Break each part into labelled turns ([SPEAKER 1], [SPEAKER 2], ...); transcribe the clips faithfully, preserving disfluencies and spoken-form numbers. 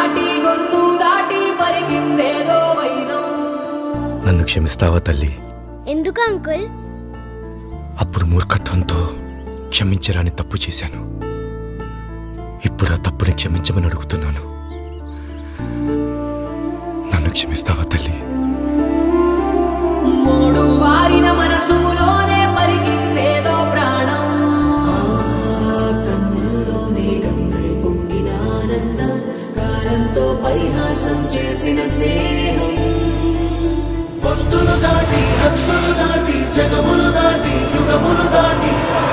[SPEAKER 1] దాటి గొంతు దాటి పలికిందేదో వైనం.
[SPEAKER 2] నన్ను క్షమిస్తావా తల్లి?
[SPEAKER 3] ఎందుకు అంకుల్?
[SPEAKER 2] అప్పుడు మూర్ఖత్వంతో క్షమించరాని తప్పు చేశాను. ఇప్పుడు ఆ తప్పుని క్షమించమని అడుగుతున్నాను. నన్ను క్షమిస్తావా తల్లి?
[SPEAKER 1] మూడు వారిన మనసులోనే పలికిందేదో ప్రాణం. కన్నుల్లోనే గంగై పొంగిన ఆనందం, కాలంతో పరిహాసం చేసిన స్నేహం.
[SPEAKER 4] భక్తులు దాటి హస్సులు దాటి జగములు దాటి యుగములు దాటి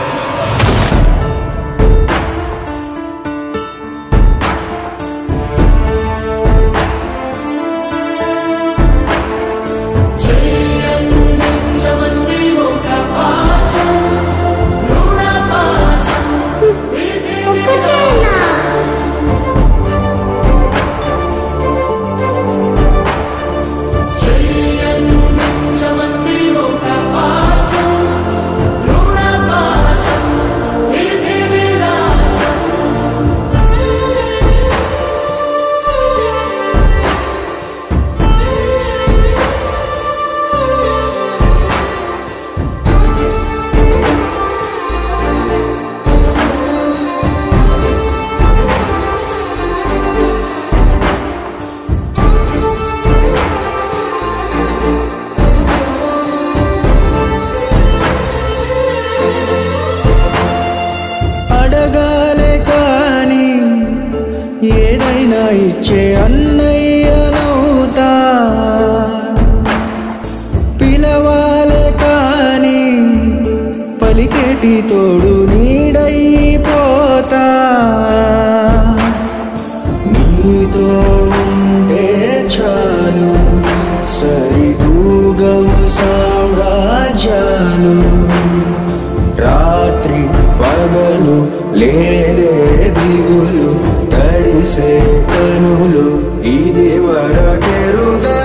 [SPEAKER 5] అడగాలే కాని ఏదైనా ఇచ్చే అన్నయ్యనవుతా, పిలవాలే కాని పలికేటి తోడు నీడైపోతా. నీతో ఉంటే చాలు సరిదూగవు సామ్రాజ్యాలు. రాత్రి పగలు లేదే దిగులు, తడిసే కనులు ఇది వరకెరుగా.